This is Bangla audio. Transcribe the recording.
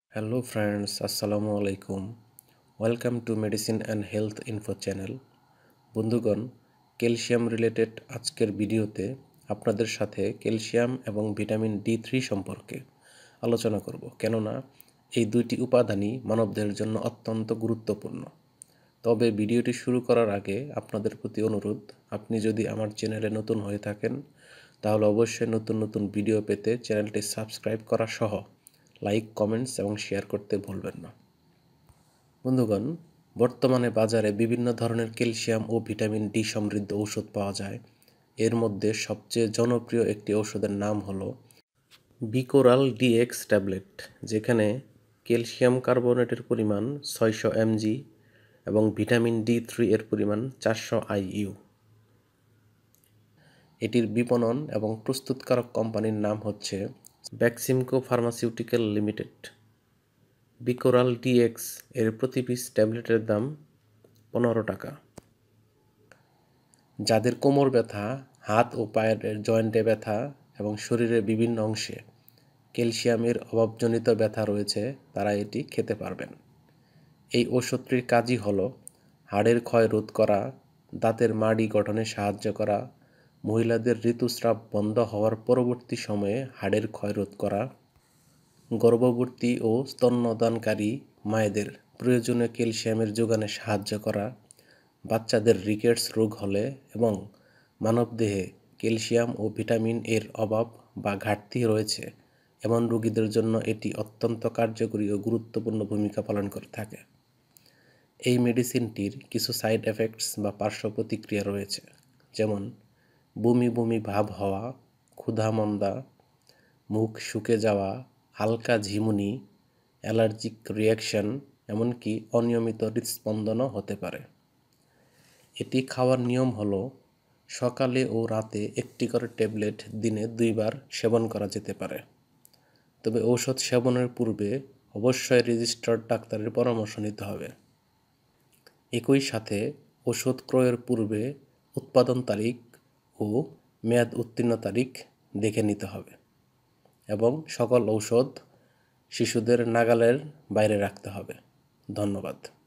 হ্যালো ফ্রেন্ডস, আসসালামু আলাইকুম। Welcome to medicine and health info channel. বন্ধুগণ, ক্যালসিয়াম রিলেটেড আজকের ভিডিওতে আপনাদের সাথে ক্যালসিয়াম এবং ভিটামিন D3 সম্পর্কে আলোচনা করব, কেননা এই দুইটি উপাদানই মানবদেহের জন্য অত্যন্ত গুরুত্বপূর্ণ। তবে ভিডিওটি শুরু করার আগে আপনাদের প্রতি অনুরোধ, আপনি যদি আমার চ্যানেলে নতুন হয়ে থাকেন তাহলে অবশ্যই নতুন নতুন ভিডিও পেতে চ্যানেলটি সাবস্ক্রাইব করা সহ লাইক, কমেন্টস এবং শেয়ার করতে ভুলবেন না। বন্ধুগণ, বর্তমানে বাজারে বিভিন্ন ধরনের ক্যালসিয়াম ও ভিটামিন ডি সমৃদ্ধ ঔষধ পাওয়া যায়। এর মধ্যে সবচেয়ে জনপ্রিয় একটি ঔষধের নাম হলো বিকোরাল DX ট্যাবলেট, যেখানে ক্যালসিয়াম কার্বোনেটের পরিমাণ 600 mg এবং ভিটামিন D3 এর পরিমাণ 400 IU। এটির বিপণন এবং প্রস্তুতকারক কোম্পানির নাম হচ্ছে বেক্সিমকো ফার্মাসিউটিক্যাল লিমিটেড। বিকোরাল DX এর প্রতি পিস ট্যাবলেটের দাম 15 টাকা। যাদের কোমর ব্যথা, হাত ও পায়ের জয়েন্টে ব্যথা এবং শরীরের বিভিন্ন অংশে ক্যালসিয়ামের অভাবজনিত ব্যথা রয়েছে, তারা এটি খেতে পারবেন। এই ওষুধটির কাজই হলো হাড়ের ক্ষয় রোধ করা, দাঁতের মাড়ি গঠনে সাহায্য করা, মহিলাদের ঋতুস্রাব বন্ধ হওয়ার পরবর্তী সময়ে হাড়ের ক্ষয় রোধ করা, গর্ভবতী ও স্তন্যদানকারী মায়েদের প্রয়োজনীয় ক্যালসিয়ামের যোগানে সাহায্য করা, বাচ্চাদের রিকেটস রোগ হলে এবং মানবদেহে ক্যালসিয়াম ও ভিটামিন এর অভাব বা ঘাটতি রয়েছে এমন রোগীদের জন্য এটি অত্যন্ত কার্যকরী ও গুরুত্বপূর্ণ ভূমিকা পালন করে থাকে। এই মেডিসিনটির কিছু সাইড এফেক্টস বা পার্শ্ব প্রতিক্রিয়া রয়েছে, যেমন বমি বমি ভাব হওয়া, ক্ষুধামন্দা, মুখ শুকে যাওয়া, হালকা ঝিমুনি, অ্যালার্জিক রিয়াকশন, এমনকি অনিয়মিত হৃদস্পন্দনও হতে পারে। এটি খাওয়ার নিয়ম হলো সকালে ও রাতে একটি করে ট্যাবলেট দিনে 2 বার সেবন করা যেতে পারে। তবে ঔষধ সেবনের পূর্বে অবশ্যই রেজিস্টার্ড ডাক্তারের পরামর্শ নিতে হবে। একই সাথে ওষুধ ক্রয়ের পূর্বে উৎপাদন তারিখ ও মেয়াদ উত্তীর্ণ তারিখ দেখে নিতে হবে এবং সকল ঔষধ শিশুদের নাগালের বাইরে রাখতে হবে। ধন্যবাদ।